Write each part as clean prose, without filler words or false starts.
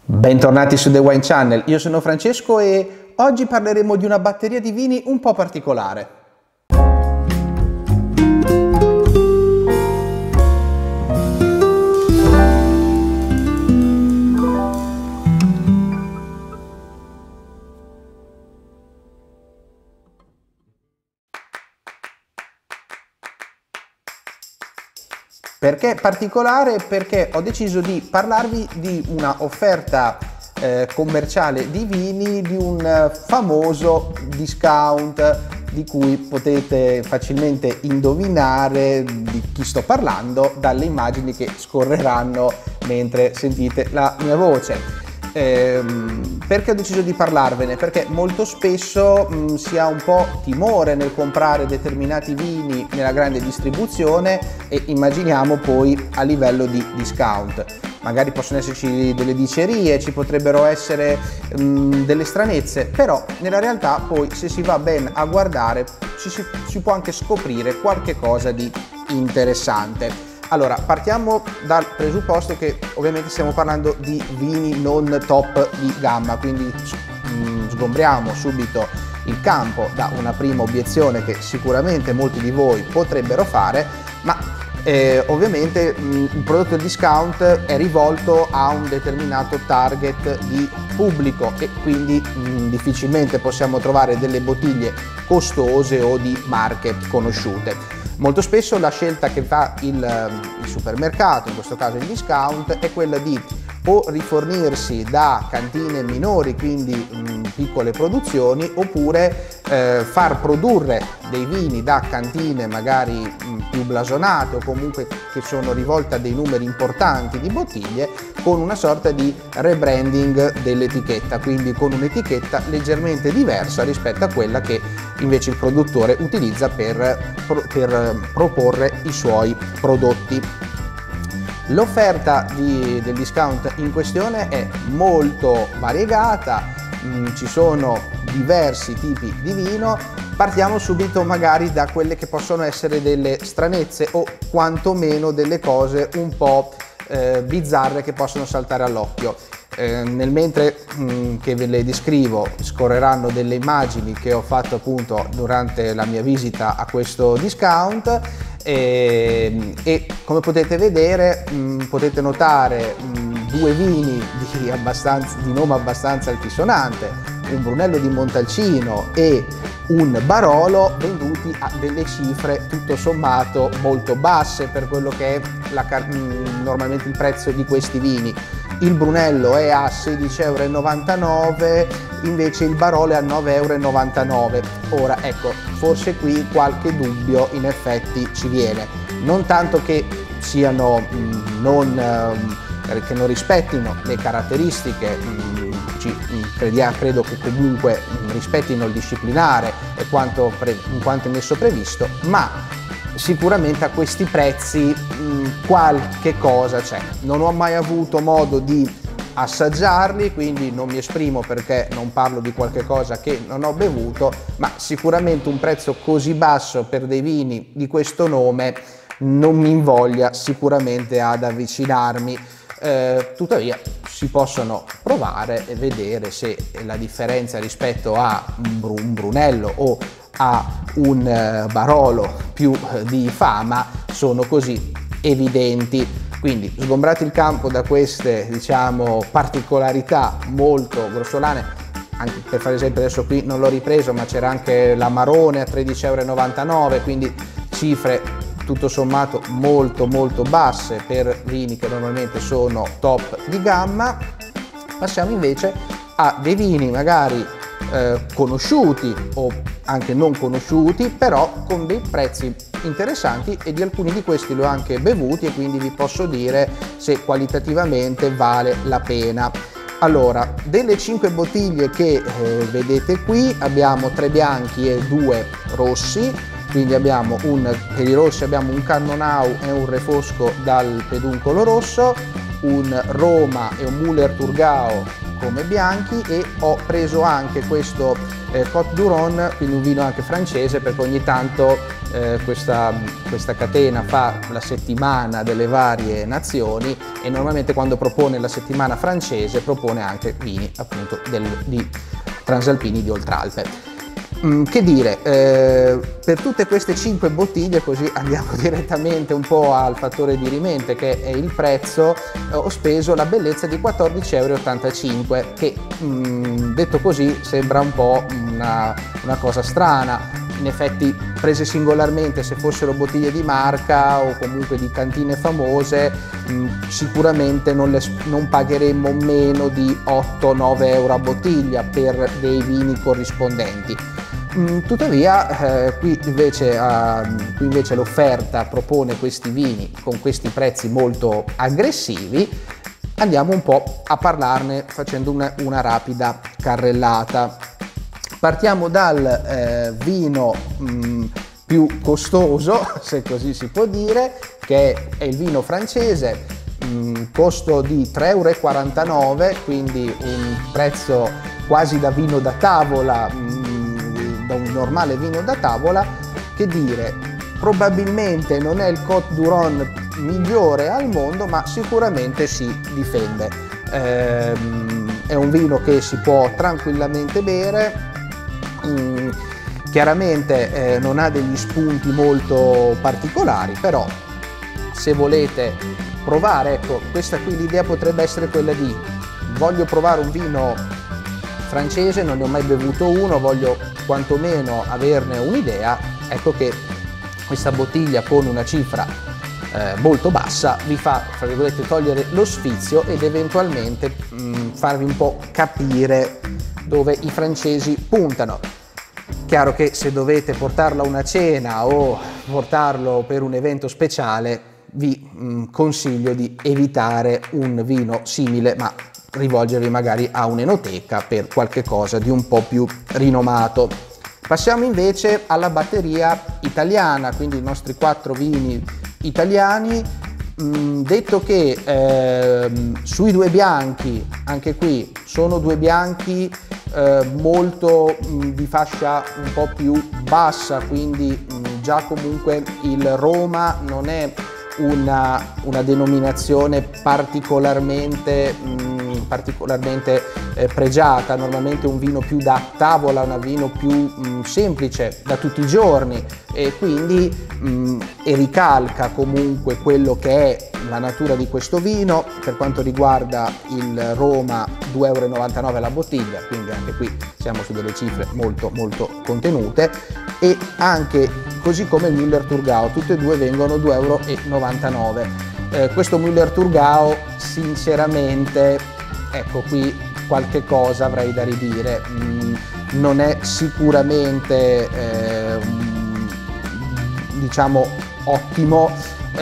Bentornati su The Wine Channel, io sono Francesco e oggi parleremo di una batteria di vini un po' particolare. Perché particolare? Perché ho deciso di parlarvi di una offerta commerciale di vini di un famoso discount di cui potete facilmente indovinare di chi sto parlando dalle immagini che scorreranno mentre sentite la mia voce. Perché ho deciso di parlarvene? Perché molto spesso si ha un po' timore nel comprare determinati vini nella grande distribuzione e immaginiamo poi a livello di discount. Magari possono esserci delle dicerie, ci potrebbero essere delle stranezze, però nella realtà poi se si va ben a guardare si può anche scoprire qualche cosa di interessante. Allora, partiamo dal presupposto che ovviamente stiamo parlando di vini non top di gamma, quindi sgombriamo subito il campo da una prima obiezione che sicuramente molti di voi potrebbero fare, ma ovviamente il prodotto discount è rivolto a un determinato target di pubblico e quindi difficilmente possiamo trovare delle bottiglie costose o di marche conosciute. Molto spesso la scelta che fa il supermercato, in questo caso il discount, è quella di o rifornirsi da cantine minori, quindi piccole produzioni, oppure far produrre dei vini da cantine magari più blasonate o comunque che sono rivolte a dei numeri importanti di bottiglie con una sorta di rebranding dell'etichetta, quindi con un'etichetta leggermente diversa rispetto a quella che invece il produttore utilizza per proporre i suoi prodotti. L'offerta del discount in questione è molto variegata, ci sono diversi tipi di vino. Partiamo subito magari da quelle che possono essere delle stranezze o quantomeno delle cose un po' bizzarre che possono saltare all'occhio. Nel mentre che ve le descrivo scorreranno delle immagini che ho fatto appunto durante la mia visita a questo discount e come potete vedere potete notare due vini di nome abbastanza altisonante, un Brunello di Montalcino e un Barolo, venduti a delle cifre tutto sommato molto basse per quello che è normalmente il prezzo di questi vini. Il Brunello è a 16,99 €, invece il Barolo è a 9,99 €. Ora ecco, forse qui qualche dubbio in effetti ci viene, non tanto che siano che non rispettino le caratteristiche, credo che comunque rispettino il disciplinare e in quanto è messo previsto, ma sicuramente a questi prezzi qualche cosa c'è. Non ho mai avuto modo di assaggiarli, quindi non mi esprimo perché non parlo di qualche cosa che non ho bevuto, ma sicuramente un prezzo così basso per dei vini di questo nome non mi invoglia sicuramente ad avvicinarmi. Tuttavia si possono provare e vedere se la differenza rispetto a un Brunello o a un Barolo più di fama sono così evidenti. Quindi sgombrati il campo da queste particolarità molto grossolane, anche per fare esempio adesso qui non l'ho ripreso ma c'era anche l'Amarone a 13,99 €, quindi cifre tutto sommato molto basse per vini che normalmente sono top di gamma. Passiamo invece a dei vini magari conosciuti o anche non conosciuti, però con dei prezzi interessanti, e di alcuni di questi li ho anche bevuti e quindi vi posso dire se qualitativamente vale la pena. Allora, delle 5 bottiglie che vedete qui abbiamo 3 bianchi e 2 rossi. Quindi abbiamo per i rossi abbiamo un Cannonau e un Refosco dal peduncolo rosso, un Roma e un Müller Thurgau come bianchi, e ho preso anche questo Côtes du Rhône, quindi un vino anche francese, perché ogni tanto questa catena fa la settimana delle varie nazioni e normalmente quando propone la settimana francese propone anche vini appunto di transalpini di Oltralpe. Che dire, per tutte queste 5 bottiglie, così andiamo direttamente un po' al fattore dirimente che è il prezzo, ho speso la bellezza di 14,85 euro, che detto così sembra un po' una cosa strana. In effetti, prese singolarmente, se fossero bottiglie di marca o comunque di cantine famose, sicuramente non pagheremmo meno di 8-9 euro a bottiglia per dei vini corrispondenti. Tuttavia qui invece l'offerta propone questi vini con questi prezzi molto aggressivi. Andiamo un po' a parlarne facendo una rapida carrellata. Partiamo dal vino più costoso, se così si può dire, che è il vino francese, costo di 3,49 euro, quindi un prezzo quasi da vino da tavola, da un normale vino da tavola. Che dire, probabilmente non è il Côtes du Rhône migliore al mondo, ma sicuramente si difende. È un vino che si può tranquillamente bere. Chiaramente non ha degli spunti molto particolari, però se volete provare, ecco, questa qui l'idea potrebbe essere quella di: voglio provare un vino francese, non ne ho mai bevuto uno, voglio quantomeno averne un'idea. Ecco che questa bottiglia con una cifra molto bassa vi fa, tra virgolette, togliere lo sfizio ed eventualmente farvi un po' capire dove i francesi puntano. Chiaro che se dovete portarlo a una cena o portarlo per un evento speciale, vi consiglio di evitare un vino simile, ma rivolgervi magari a un'enoteca per qualche cosa di un po' più rinomato. Passiamo invece alla batteria italiana, quindi i nostri 4 vini italiani. Detto che sui 2 bianchi, anche qui sono 2 bianchi molto di fascia un po' più bassa, quindi già comunque il Roma non è una denominazione particolarmente pregiata, normalmente un vino più da tavola, un vino più semplice da tutti i giorni, e quindi ricalca comunque quello che è la natura di questo vino. Per quanto riguarda il Roma, 2,99 euro la bottiglia, quindi anche qui siamo su delle cifre molto contenute, e anche così come il Müller-Thurgau, tutte e due vengono 2,99 euro. Questo Müller-Thurgau sinceramente, ecco, qui qualche cosa avrei da ridire. Non è sicuramente diciamo ottimo,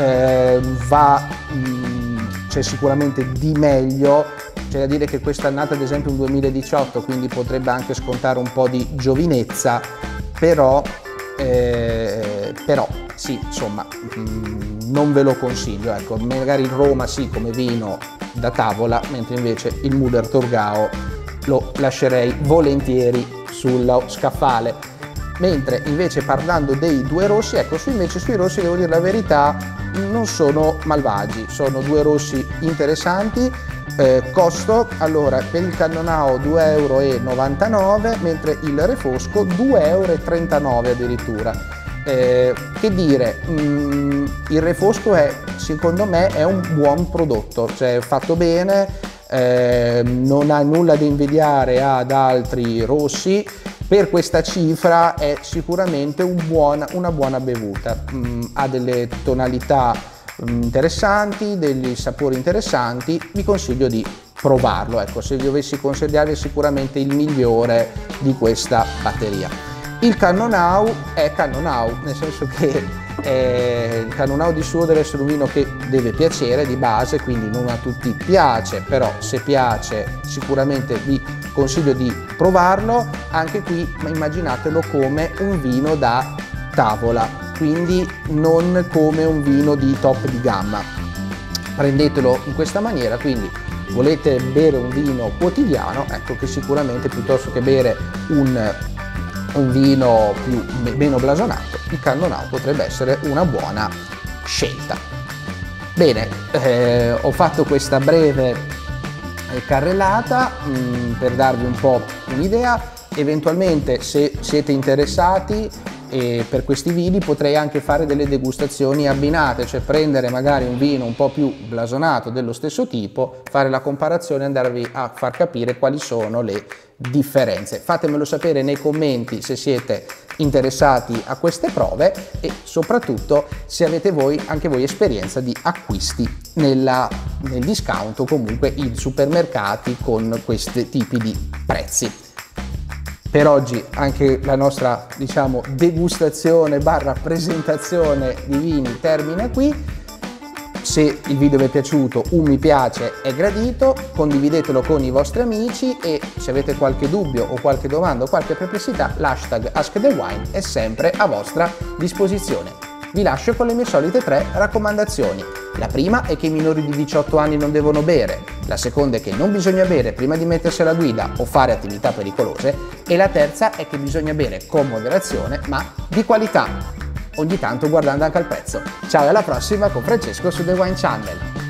c'è sicuramente di meglio. C'è da dire che quest'annata ad esempio è un 2018, quindi potrebbe anche scontare un po' di giovinezza, però sì, insomma, non ve lo consiglio, ecco. Magari il Roma sì, come vino da tavola, mentre invece il Müller-Thurgau lo lascerei volentieri sullo scaffale. Mentre invece, parlando dei 2 rossi, ecco, sui rossi devo dire la verità, non sono malvagi, sono 2 rossi interessanti. Costo, allora, per il Cannonau 2,99 euro, mentre il Refosco 2,39 euro addirittura. Che dire, il Refosco secondo me è un buon prodotto, cioè fatto bene, non ha nulla da invidiare ad altri rossi. Per questa cifra è sicuramente una buona bevuta, ha delle tonalità interessanti, degli sapori interessanti. Vi consiglio di provarlo, ecco, se dovessi consigliarvi è sicuramente il migliore di questa batteria. Il Cannonau è Cannonau, nel senso che il Cannonau di suo deve essere un vino che deve piacere di base, quindi non a tutti piace, però se piace sicuramente vi consiglio di provarlo. Anche qui immaginatelo come un vino da tavola, quindi non come un vino di top di gamma. Prendetelo in questa maniera, quindi volete bere un vino quotidiano, ecco che sicuramente piuttosto che bere un vino meno blasonato, il Cannonau potrebbe essere una buona scelta. Bene, ho fatto questa breve carrellata per darvi un po' un'idea. Eventualmente, se siete interessati per questi vini, potrei anche fare delle degustazioni abbinate, cioè prendere magari un vino un po' più blasonato dello stesso tipo, fare la comparazione e andarvi a far capire quali sono le differenze. Fatemelo sapere nei commenti se siete interessati a queste prove e soprattutto se avete anche voi esperienza di acquisti nel discount o comunque in supermercati con questi tipi di prezzi. Per oggi anche la nostra, diciamo, degustazione / presentazione di vini termina qui. Se il video vi è piaciuto, un mi piace è gradito, condividetelo con i vostri amici e se avete qualche dubbio o qualche domanda o qualche perplessità, l'hashtag AskTheWine è sempre a vostra disposizione. Vi lascio con le mie solite 3 raccomandazioni. La prima è che i minori di 18 anni non devono bere, la seconda è che non bisogna bere prima di mettersi alla guida o fare attività pericolose e la terza è che bisogna bere con moderazione ma di qualità, ogni tanto guardando anche al prezzo. Ciao e alla prossima con Francesco su The Wine Channel.